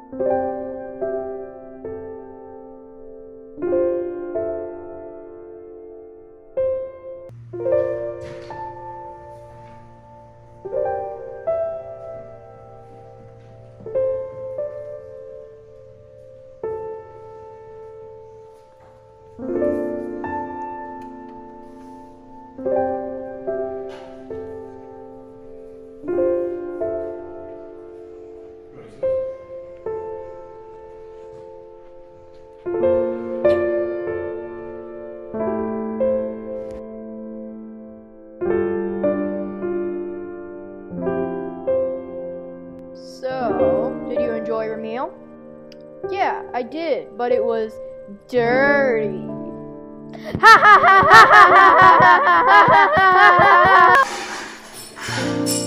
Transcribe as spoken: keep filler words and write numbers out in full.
So, did you enjoy your meal? Yeah, I did, but it was dirty. Ha ha ha ha ha ha ha ha ha ha.